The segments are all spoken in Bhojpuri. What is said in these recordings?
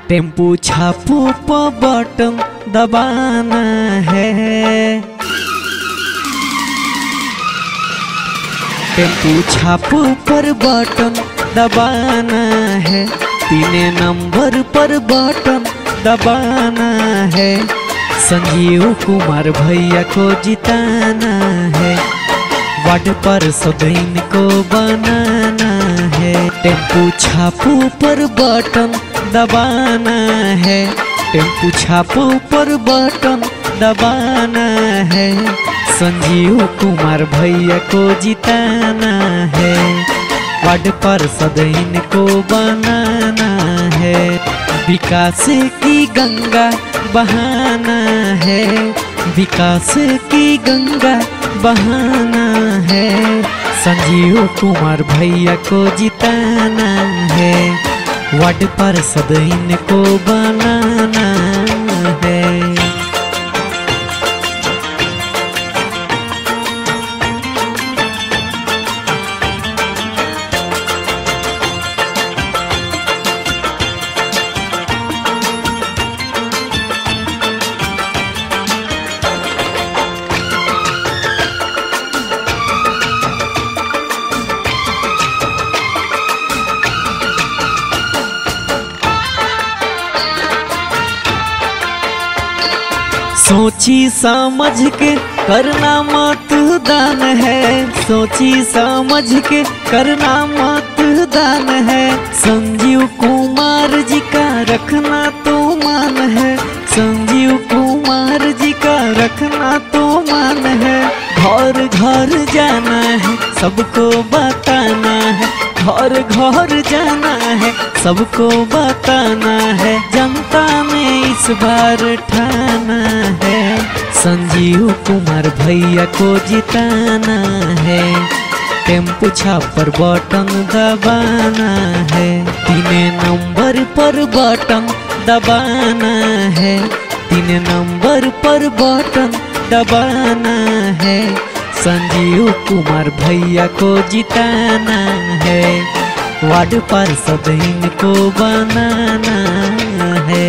टेम्पू छापू पर बटन दबाना है। टेम्पू छापू पर बटन दबाना है। 3 नंबर पर बटन दबाना है। संजीव कुमार भैया को जिताना है। वार्ड पार्षद इनको बनाना है। टेम्पू छापू पर बटन दबाना है। टेम्पू छापू पर बटन दबाना है। संजीव कुमार भैया को जिताना है। वार्ड पार्षद इनको बनाना है। विकास की गंगा बहाना है। विकास की गंगा बहाना है। संजीव कुमार भैया को जिताना है। वार्ड पार्षद इनको बनाना है। सोची समझ के करना मतदान है। सोची समझ के करना मतदान है। संजीव कुमार जी का रखना तो मान है। संजीव कुमार जी का रखना तो मान है। घर घर जाना है, सबको बताना है। घर घर जाना है, सबको बताना है। जनता में इस बार ठाना है। संजीव कुमार भैया को जिताना है। टेम्पू छापर बटन दबाना है। 3 नंबर पर बटन दबाना है। 3 नंबर पर बटन दबाना है। संजीव कुमार भैया को जिताना है। वार्ड पार्षद इनको बनाना है।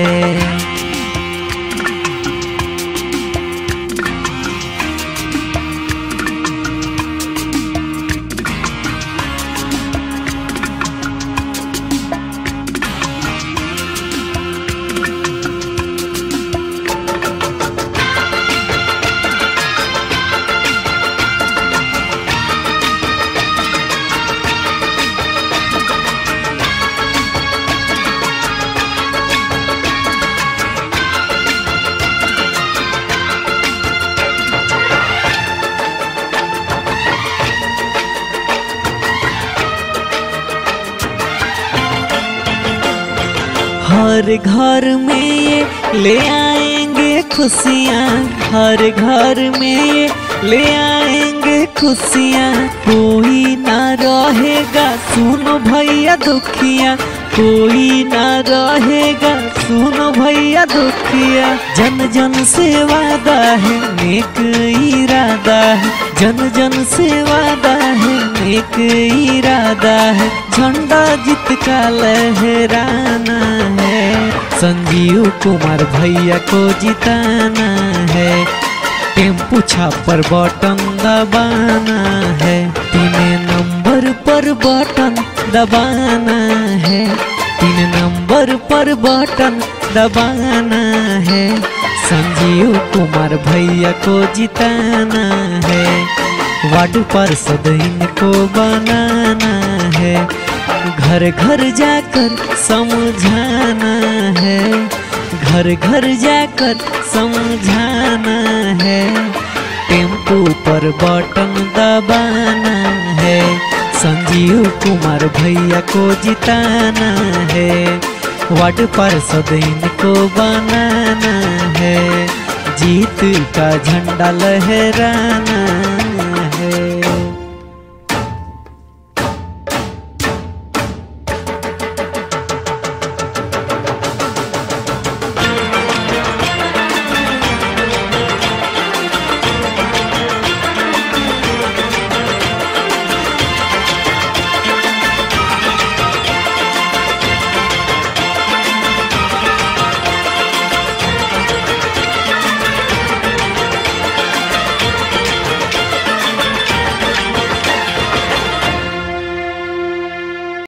हर घर में ये ले आएंगे खुशियाँ। हर घर में ये ले आएंगे खुशियाँ। कोई ना रहेगा सुनो भैया दुखिया। कोई ना रहेगा सुनो भैया दुखिया। जन जन से वादा है, नेक इरादा है। जन जन से वादा है, नेक इरादा है। झंडा जीत का लहराना है। संजीव कुमार भैया को जिताना है। टेम्पू छापर बटन दबाना है। 3 नंबर पर बटन दबाना है। 3 नंबर पर बटन दबाना है। संजीव कुमार भैया को जिताना है। वार्ड पार्षद इनको बनाना है। घर घर जाकर समझाना है। घर घर जाकर समझाना है। टेम्पू पर बटन दबाना है। संजीव कुमार भैया को जिताना है। वार्ड पार्षद इनको बनाना है। जीत का झंडा लहराना